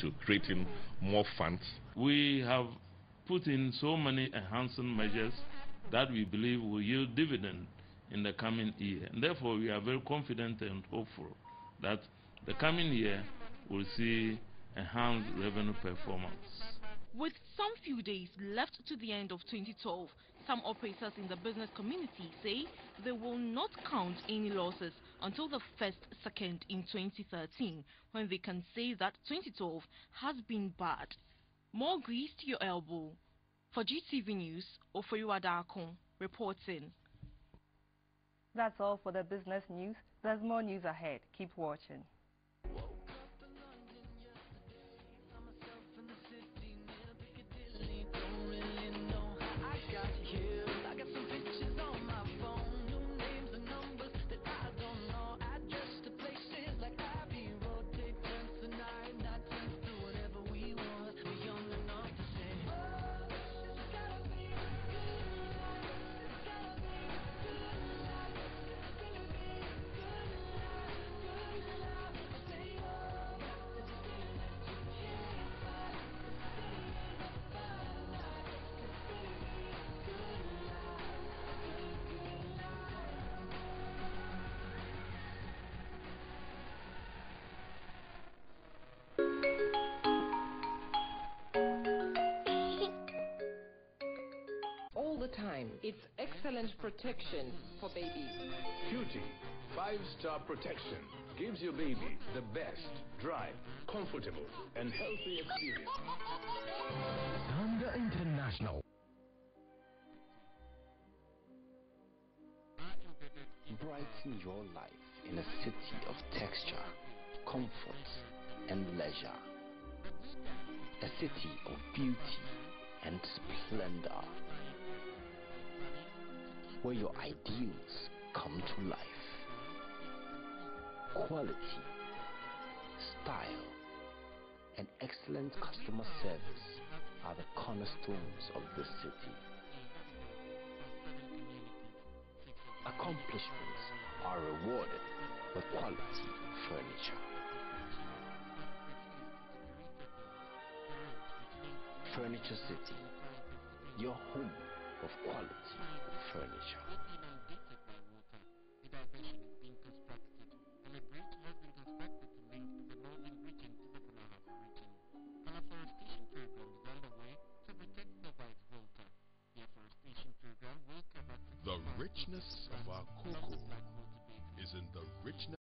to creating more funds. We have put in so many enhancing measures that we believe will yield dividend in the coming year. And therefore, we are very confident and hopeful that the coming year will see enhanced revenue performance. With some few days left to the end of 2012, some operators in the business community say they will not count any losses until the first second in 2013, when they can say that 2012 has been bad. More grease to your elbow. For GTV News, Oforiwa Darko reporting. That's all for the business news. There's more news ahead. Keep watching. All the time, it's excellent protection for babies. Cutie 5-star protection gives your baby the best dry, comfortable, and healthy experience. Thunder International. Brighten your life in a city of texture, comfort, and leisure. A city of beauty and splendor, where your ideals come to life. Quality, style, and excellent customer service are the cornerstones of the city. Accomplishments are rewarded with quality furniture. Furniture City, your home of quality furniture. The richness of our cocoa is in the richness